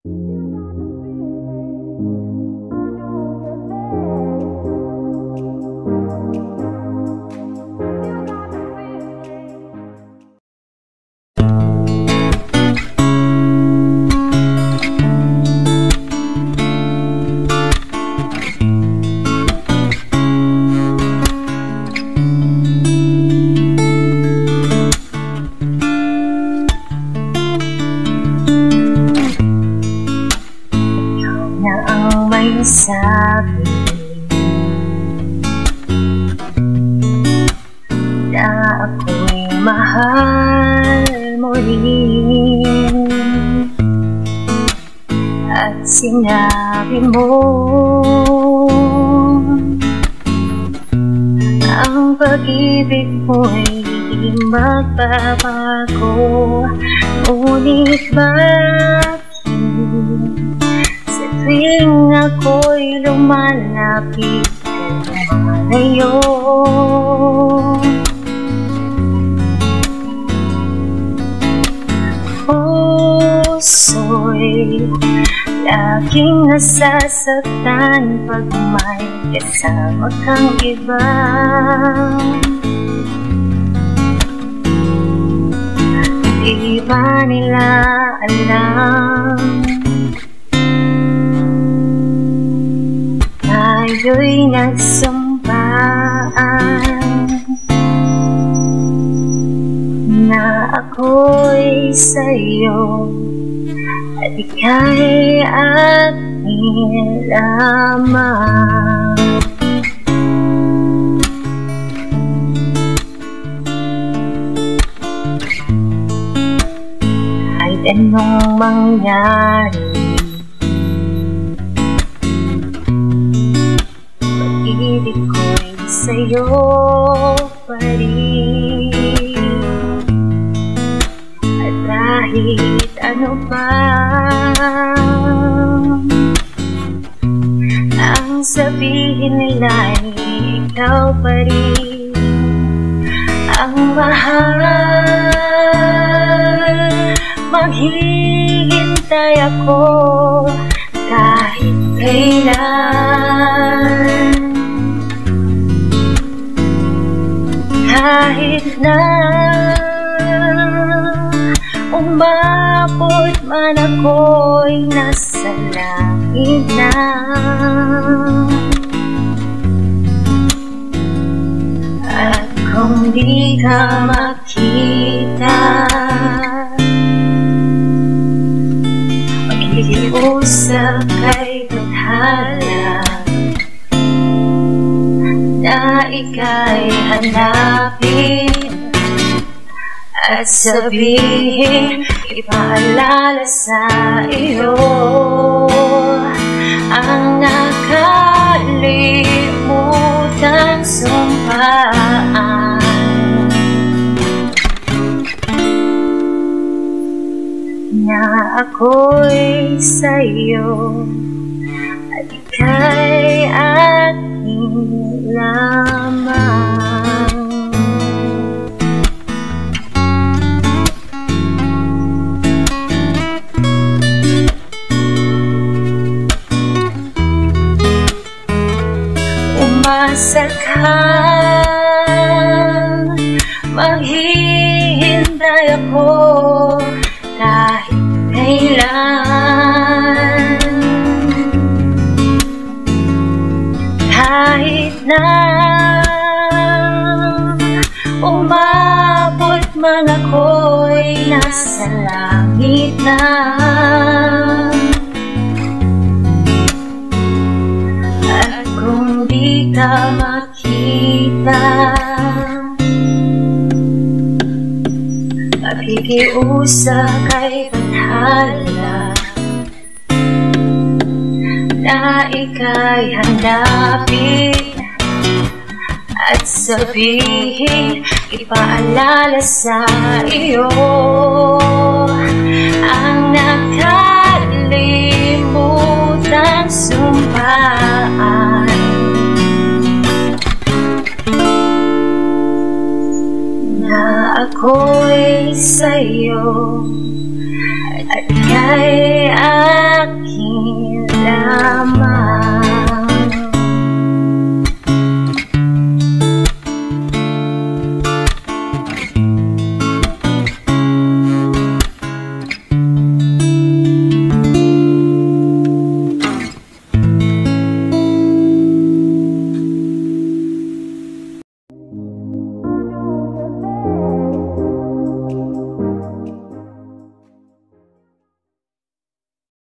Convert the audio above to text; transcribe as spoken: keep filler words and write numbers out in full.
Sabi na ako'y mahal mo rin, at sinabi mo ang pag-ibig mo'y di magbabago. Ngunit bakit tuwing ako'y lumalapit kay malayo, puso'y laging nasasaktan pag may kasama kang iba. Di ba nila alam tayo'y nagsumpaan na ako'y sayo at ika'y akin lamang. Kahit anong mangyari, pag-ibig ko'y sa'yo pa rin. At kahit ano pa ang sabihin nila'y ikaw pa rin ang mahal. Maghihintay ako kahit kailan, kahit na umabot man ako'y nasa langit na. At kung di ka makita, makikiusap kay tadhana na ika'y hanapin at sabihin, ipaalala sa iyo ang nakalimutang sumpaan na ako'y sayo at ika'y akin lamang. Umasa ka, maghihintay ako kahit kailan, kahit na umabot man ako'y nasa langit na. At kung di ka makita, makikiusap kay tadhana na ika'y hanapin at sabihin, ipaalala sa iyo ang na